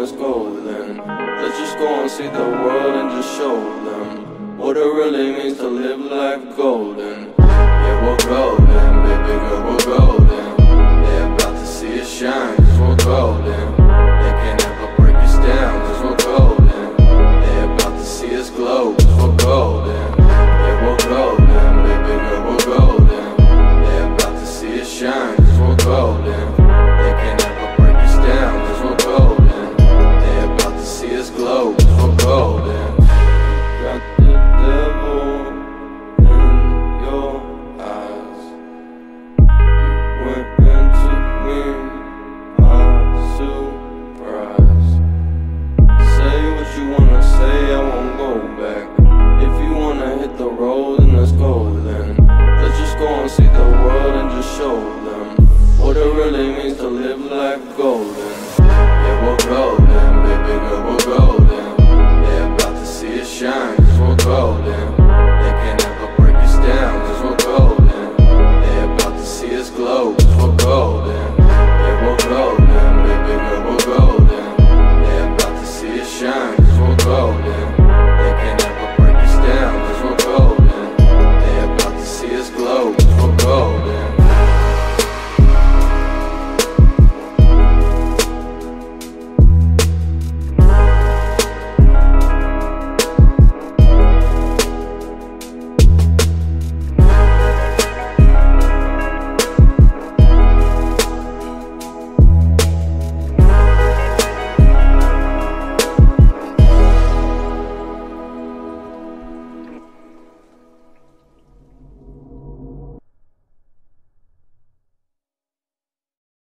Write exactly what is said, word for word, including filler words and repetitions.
that's golden. Let's just go and see the world and just show them what it really means to live life golden. Yeah, we're golden, baby girl, we're golden. They're about to see us shine, cause we're golden. They can't ever break us down, cause we're golden. They're about to see us glow, cause we're golden. Yeah, we're golden, baby girl, we're golden. They're about to see us shine, cause we're golden. They can't ever break us down, cause we're golden. They're about to see us glow, cause we're golden. Got the devil in your eyes. You went into me, by surprise. Say what you wanna say, I won't go back. If you wanna hit the road, then let's go then. Let's just go and see the world and just show them what it really means to live life golden.